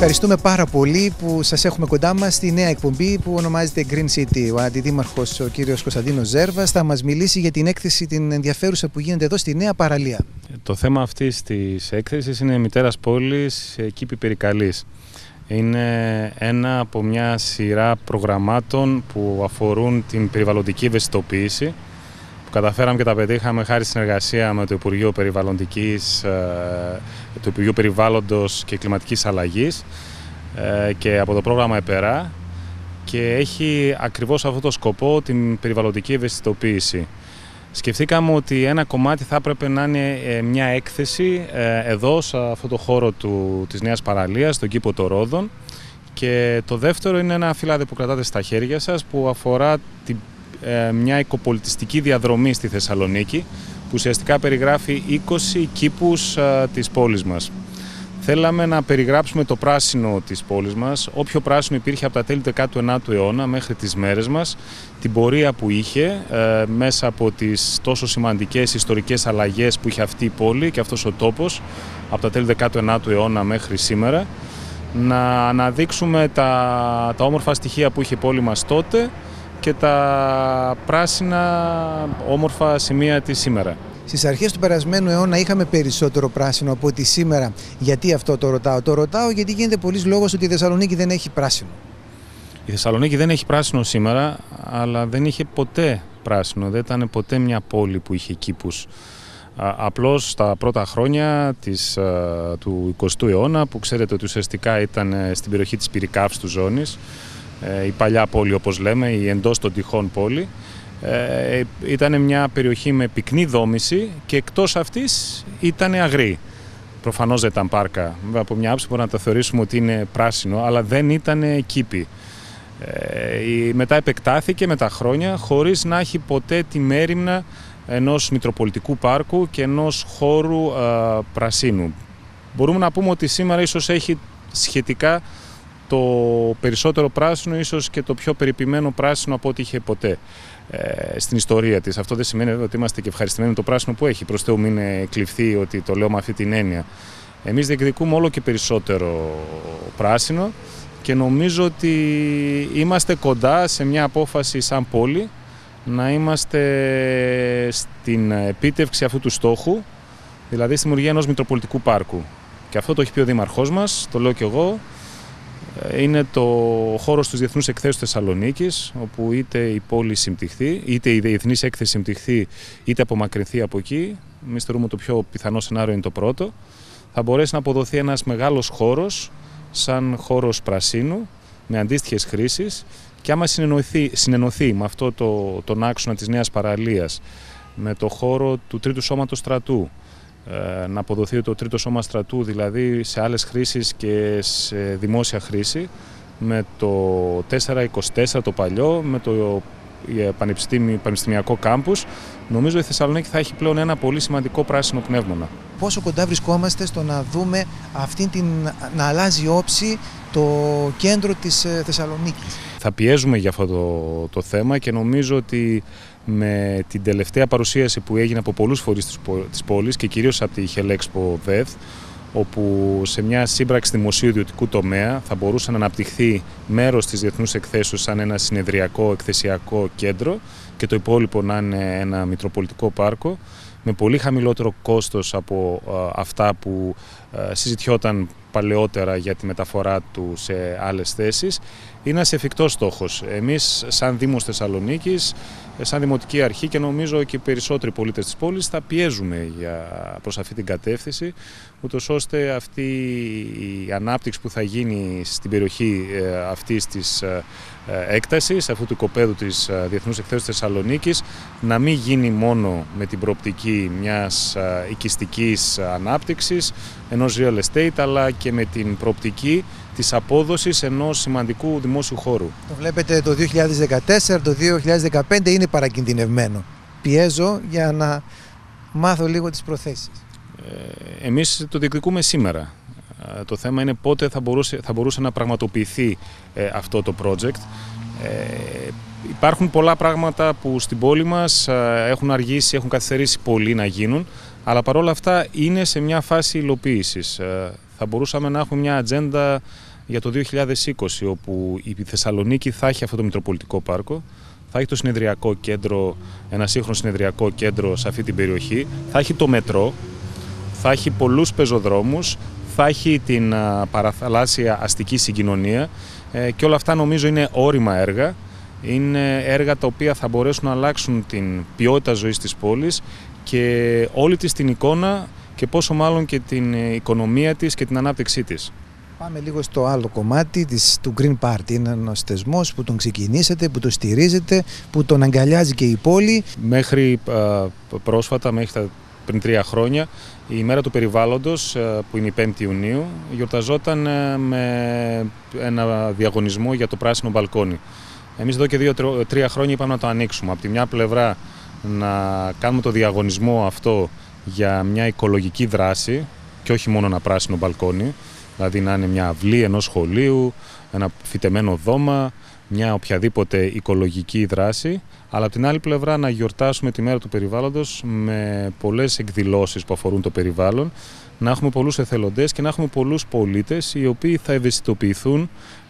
Ευχαριστούμε πάρα πολύ που σας έχουμε κοντά μας στη νέα εκπομπή που ονομάζεται Green City. Ο Αντιδήμαρχος, ο κύριος Κωνσταντίνος Ζέρβας, θα μας μιλήσει για την έκθεση την ενδιαφέρουσα που γίνεται εδώ στη Νέα Παραλία. Το θέμα αυτής της έκθεσης είναι Μητέρας Πόλης, Κήπη Περικαλής. Είναι ένα από μια σειρά προγραμμάτων που αφορούν την περιβαλλοντική ευαισθητοποίηση, που καταφέραμε και τα πετύχαμε χάρη συνεργασία με το Υπουργείο το Υπουργείο Περιβάλλοντος και Κλιματικής Αλλαγής και από το πρόγραμμα ΕΠΕΡΑ, και έχει ακριβώς αυτό το σκοπό, την περιβαλλοντική ευαισθητοποίηση. Σκεφτήκαμε ότι ένα κομμάτι θα έπρεπε να είναι μια έκθεση εδώ, σε αυτό το χώρο της Νέας Παραλίας, στον κήπο των Ρόδων, και το δεύτερο είναι ένα φυλάδι που κρατάτε στα χέρια σας που αφορά μια οικοπολιτιστική διαδρομή στη Θεσσαλονίκη, που ουσιαστικά περιγράφει 20 κήπους της πόλης μας. Θέλαμε να περιγράψουμε το πράσινο της πόλης μας, όποιο πράσινο υπήρχε από τα τέλη του 19ου αιώνα μέχρι τις μέρες μας, την πορεία που είχε μέσα από τις τόσο σημαντικές ιστορικές αλλαγές που είχε αυτή η πόλη και αυτός ο τόπος από τα τέλη του 19ου αιώνα μέχρι σήμερα, να αναδείξουμε τα όμορφα στοιχεία που είχε η πόλη μας τότε και τα πράσινα όμορφα σημεία της σήμερα. Στις αρχές του περασμένου αιώνα είχαμε περισσότερο πράσινο από ότι σήμερα. Γιατί αυτό το ρωτάω? Το ρωτάω γιατί γίνεται πολλής λόγος ότι η Θεσσαλονίκη δεν έχει πράσινο. Η Θεσσαλονίκη δεν έχει πράσινο σήμερα, αλλά δεν είχε ποτέ πράσινο. Δεν ήταν ποτέ μια πόλη που είχε κήπους. Απλώς στα πρώτα χρόνια του 20ου αιώνα, που ξέρετε ότι ουσιαστικά ήταν στην περιοχή της Πυρικαύστου ζώνης, η παλιά πόλη όπως λέμε, η εντός των τυχών πόλη, ήταν μια περιοχή με πυκνή δόμηση και εκτός αυτής ήταν αγρή. Προφανώς δεν ήταν πάρκα. Από μια άποψη μπορούμε να το θεωρήσουμε ότι είναι πράσινο, αλλά δεν ήταν κήπη. Μετά επεκτάθηκε με τα χρόνια χωρίς να έχει ποτέ τη μέριμνα ενός μητροπολιτικού πάρκου και ενός χώρου πρασίνου. Μπορούμε να πούμε ότι σήμερα ίσως έχει σχετικά το περισσότερο πράσινο, ίσως και το πιο περιποιημένο πράσινο από ό,τι είχε ποτέ στην ιστορία της. Αυτό δεν σημαίνει ότι είμαστε και ευχαριστημένοι με το πράσινο που έχει. Προς Θεού μην κλειφθεί ότι το λέω με αυτή την έννοια. Εμείς διεκδικούμε όλο και περισσότερο πράσινο και νομίζω ότι είμαστε κοντά σε μια απόφαση σαν πόλη να είμαστε στην επίτευξη αυτού του στόχου, δηλαδή στη δημιουργία ενός μητροπολιτικού πάρκου. Και αυτό το έχει πει ο Δήμαρχός μας, το λέω και εγώ. Είναι το χώρος της Διεθνούς Εκθέσεως Θεσσαλονίκης, όπου είτε η πόλη συμπτυχθεί, είτε η διεθνής έκθεση συμπτυχθεί, είτε απομακρυνθεί από εκεί. Εμείς θεωρούμε το πιο πιθανό σενάριο είναι το πρώτο. Θα μπορέσει να αποδοθεί ένας μεγάλος χώρος, σαν χώρος πρασίνου, με αντίστοιχες χρήσεις, και άμα συνενωθεί με αυτό τον άξονα της Νέας Παραλίας, με το χώρο του Τρίτου Σώματος Στρατού, να αποδοθεί το Τρίτο Σώμα Στρατού δηλαδή σε άλλες χρήσεις και σε δημόσια χρήση, με το 424 το παλιό, με το πανεπιστημιακό κάμπους, νομίζω η Θεσσαλονίκη θα έχει πλέον ένα πολύ σημαντικό πράσινο πνεύμονα. Πόσο κοντά βρισκόμαστε στο να δούμε να αλλάζει όψη το κέντρο της Θεσσαλονίκης? Θα πιέζουμε για αυτό το θέμα και νομίζω ότι με την τελευταία παρουσίαση που έγινε από πολλούς φορείς της πόλης και κυρίως από τη Χελέξπο ΔΕΔ, όπου σε μια σύμπραξη δημοσίου ιδιωτικού τομέα θα μπορούσε να αναπτυχθεί μέρος της Διεθνούς Εκθέσεως σαν ένα συνεδριακό εκθεσιακό κέντρο και το υπόλοιπο να είναι ένα μητροπολιτικό πάρκο, με πολύ χαμηλότερο κόστος από αυτά που συζητιόταν παλαιότερα για τη μεταφορά του σε άλλες θέσεις, είναι ένας εφικτός στόχος. Εμείς σαν Δήμος Θεσσαλονίκης, σαν Δημοτική Αρχή και νομίζω και οι περισσότεροι πολίτες της πόλης θα πιέζουμε προς αυτή την κατεύθυνση, ούτως ώστε αυτή η ανάπτυξη που θα γίνει στην περιοχή αυτής της έκτασης, αυτού του οικοπαίδου της Διεθνούς Εκθέσεως Θεσσαλονίκης, να μην γίνει μόνο με την προοπτική μιας οικιστικής ανάπτυξης, ενός real estate, αλλά και με την προοπτική της απόδοσης ενός σημαντικού δημόσιου χώρου. Το βλέπετε, το 2014, το 2015 είναι παρακινδυνευμένο. Πιέζω για να μάθω λίγο τις προθέσεις. Εμείς το διεκδικούμε σήμερα. Το θέμα είναι πότε θα μπορούσε να πραγματοποιηθεί αυτό το project. Υπάρχουν πολλά πράγματα που στην πόλη μας έχουν αργήσει, έχουν καθυστερήσει πολύ να γίνουν, αλλά παρόλα αυτά είναι σε μια φάση υλοποίησης. Θα μπορούσαμε να έχουμε μια ατζέντα για το 2020, όπου η Θεσσαλονίκη θα έχει αυτό το Μητροπολιτικό Πάρκο, θα έχει το συνεδριακό κέντρο, ένα σύγχρονο συνεδριακό κέντρο σε αυτή την περιοχή, θα έχει το μετρό, θα έχει πολλούς πεζοδρόμους, θα έχει την παραθαλάσσια αστική συγκοινωνία και όλα αυτά νομίζω είναι ώριμα έργα. Είναι έργα τα οποία θα μπορέσουν να αλλάξουν την ποιότητα ζωής της πόλης και όλη της την εικόνα και πόσο μάλλον και την οικονομία της και την ανάπτυξή της. Πάμε λίγο στο άλλο κομμάτι του Green Party. Είναι ένας θεσμός που τον ξεκινήσατε, που τον στηρίζετε, που τον αγκαλιάζει και η πόλη. Μέχρι πρόσφατα, πριν 3 χρόνια, η ημέρα του περιβάλλοντος, που είναι η 5η Ιουνίου, γιορταζόταν με ένα διαγωνισμό για το πράσινο μπαλκόνι. Εμείς εδώ και 2-3 χρόνια είπαμε να το ανοίξουμε. Από τη μια πλευρά να κάνουμε το διαγωνισμό αυτό για μια οικολογική δράση και όχι μόνο ένα πράσινο μπαλκόνι, δηλαδή να είναι μια αυλή ενός σχολείου, ένα φυτεμένο δώμα, μια οποιαδήποτε οικολογική δράση, αλλά από την άλλη πλευρά να γιορτάσουμε τη μέρα του περιβάλλοντος με πολλές εκδηλώσεις που αφορούν το περιβάλλον, να έχουμε πολλούς εθελοντές και να έχουμε πολλούς πολίτες οι οποίοι θα ευαισθητοποιηθούν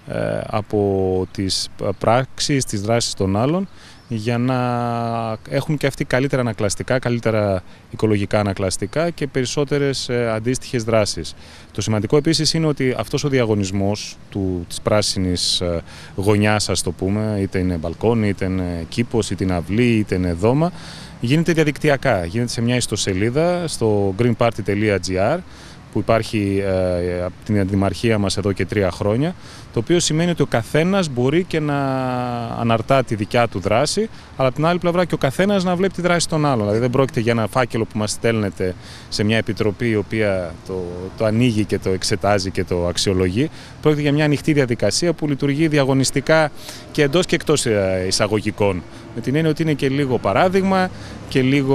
από τις πράξεις, τις δράσεις των άλλων, για να έχουν και αυτοί καλύτερα ανακλαστικά, καλύτερα οικολογικά ανακλαστικά και περισσότερες αντίστοιχες δράσεις. Το σημαντικό επίσης είναι ότι αυτός ο διαγωνισμός της πράσινης γωνιάς, ας το πούμε, είτε είναι μπαλκόνι, είτε είναι κήπος, είτε είναι αυλή, είτε είναι δώμα, γίνεται διαδικτυακά. Γίνεται σε μια ιστοσελίδα στο greenparty.gr που υπάρχει από την αντιμαρχία μας εδώ και 3 χρόνια, το οποίο σημαίνει ότι ο καθένας μπορεί και να αναρτά τη δικιά του δράση, αλλά από την άλλη πλευρά και ο καθένας να βλέπει τη δράση των άλλων. Δηλαδή δεν πρόκειται για ένα φάκελο που μας στέλνεται σε μια επιτροπή η οποία το ανοίγει και το εξετάζει και το αξιολογεί. Πρόκειται για μια ανοιχτή διαδικασία που λειτουργεί διαγωνιστικά και εντός και εκτός εισαγωγικών. Με την έννοια ότι είναι και λίγο παράδειγμα και λίγο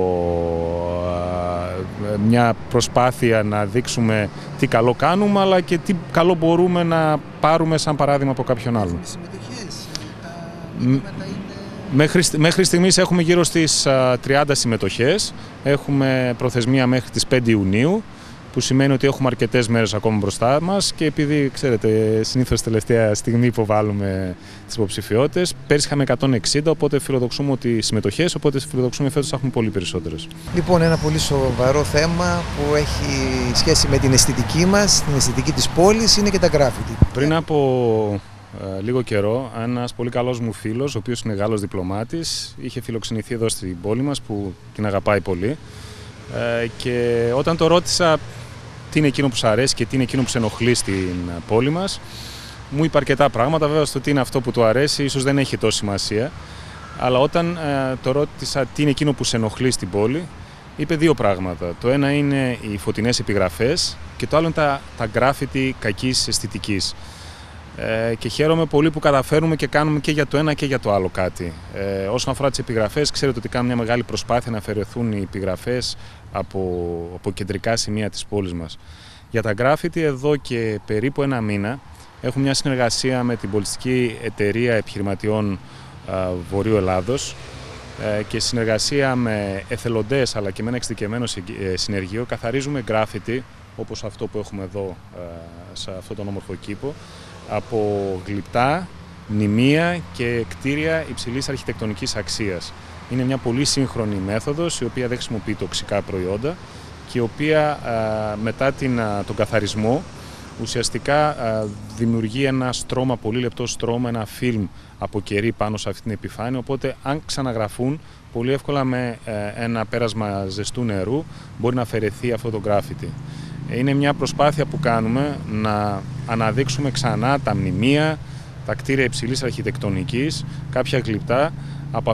μια προσπάθεια να δείξουμε τι καλό κάνουμε, αλλά και τι καλό μπορούμε να πάρουμε σαν παράδειγμα από κάποιον άλλον. Μέχρι στιγμής έχουμε γύρω στις 30 συμμετοχές. Έχουμε προθεσμία μέχρι τις 5 Ιουνίου, που σημαίνει ότι έχουμε αρκετές μέρες ακόμα μπροστά μας και επειδή, ξέρετε, συνήθως τελευταία στιγμή υποβάλλουμε τις υποψηφιότητες. Πέρσι είχαμε 160, οπότε φιλοδοξούμε ότι συμμετοχές, οπότε φιλοδοξούμε φέτος θα έχουμε πολύ περισσότερες. Λοιπόν, ένα πολύ σοβαρό θέμα που έχει σχέση με την αισθητική μας, την αισθητική της πόλης, είναι και τα γκράφιτι. Πριν από λίγο καιρό, ένας πολύ καλός μου φίλος, ο οποίος είναι Γάλλος διπλωμάτης, είχε φιλοξενηθεί εδώ στην πόλη μας, που την αγαπάει πολύ. Και όταν το ρώτησα τι είναι εκείνο που σου αρέσει και τι είναι εκείνο που σε ενοχλεί στην πόλη μας, μου είπε αρκετά πράγματα. Βέβαια, στο τι είναι αυτό που του αρέσει ίσως δεν έχει τόση σημασία, αλλά όταν το ρώτησα τι είναι εκείνο που σε ενοχλεί στην πόλη, είπε 2 πράγματα. Το ένα είναι οι φωτεινές επιγραφές και το άλλο είναι τα γκράφιτι κακής αισθητικής. Και χαίρομαι πολύ που καταφέρουμε και κάνουμε και για το ένα και για το άλλο κάτι. Όσον αφορά τις επιγραφές, ξέρετε ότι κάνουμε μια μεγάλη προσπάθεια να αφαιρεθούν οι επιγραφές από κεντρικά σημεία της πόλης μας. Για τα γκράφιτι, εδώ και περίπου 1 μήνα, έχουμε μια συνεργασία με την Πολιτιστική Εταιρεία Επιχειρηματιών Βορείου Ελλάδος και συνεργασία με εθελοντές αλλά και με ένα εξειδικευμένο συνεργείο καθαρίζουμε γκράφιτι, όπως αυτό που έχουμε εδώ σε αυτόν τον όμορφο κήπο, από γλυπτά, μνημεία και κτίρια υψηλής αρχιτεκτονικής αξίας. Είναι μια πολύ σύγχρονη μέθοδος, η οποία δεν χρησιμοποιεί τοξικά προϊόντα και η οποία μετά τον καθαρισμό ουσιαστικά δημιουργεί ένα στρώμα, πολύ λεπτό στρώμα, ένα φιλμ από κερί πάνω σε αυτή την επιφάνεια, οπότε αν ξαναγραφούν πολύ εύκολα με ένα πέρασμα ζεστού νερού μπορεί να αφαιρεθεί αυτό το γκράφιτι. Είναι μια προσπάθεια που κάνουμε να αναδείξουμε ξανά τα μνημεία, τα κτίρια υψηλής αρχιτεκτονικής, κάποια γλυπτά, από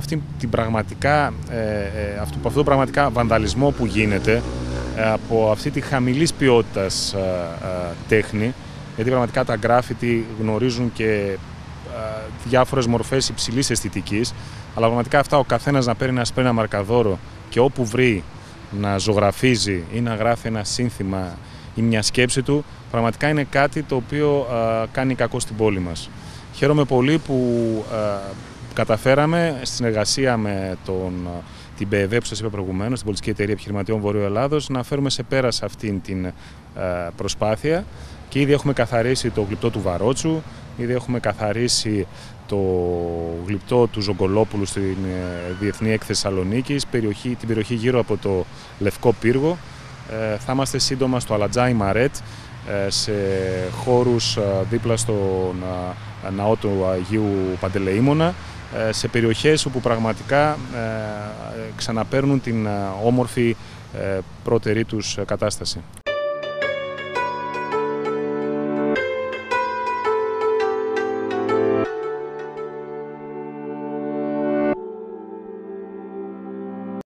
αυτό το πραγματικά βανδαλισμό που γίνεται, από αυτή τη χαμηλής ποιότητας τέχνη, γιατί πραγματικά τα γκράφιτι γνωρίζουν και διάφορες μορφές υψηλής αισθητικής, αλλά πραγματικά αυτά ο καθένας να παίρνει ένα μαρκαδόρο και όπου βρει να ζωγραφίζει ή να γράφει ένα σύνθημα ή μια σκέψη του, πραγματικά είναι κάτι το οποίο κάνει κακό στην πόλη μας. Χαίρομαι πολύ που καταφέραμε στη συνεργασία με την ΠΕΒ που σας είπα προηγουμένως, την Πολιτιστική Εταιρεία Επιχειρηματιών Βορείου Ελλάδος, να φέρουμε σε πέρας αυτήν την προσπάθεια Και ήδη έχουμε καθαρίσει το γλυπτό του Βαρότσου, ήδη έχουμε καθαρίσει το γλυπτό του Ζογκολόπουλου στην Διεθνή Έκθεση Θεσσαλονίκης, την περιοχή γύρω από το Λευκό Πύργο. Θα είμαστε σύντομα στο Αλατζάι Μαρέτ, σε χώρους δίπλα στον ναό του Αγίου Παντελεήμονα, σε περιοχές όπου πραγματικά ξαναπαίρνουν την όμορφη πρώτερη τους κατάσταση.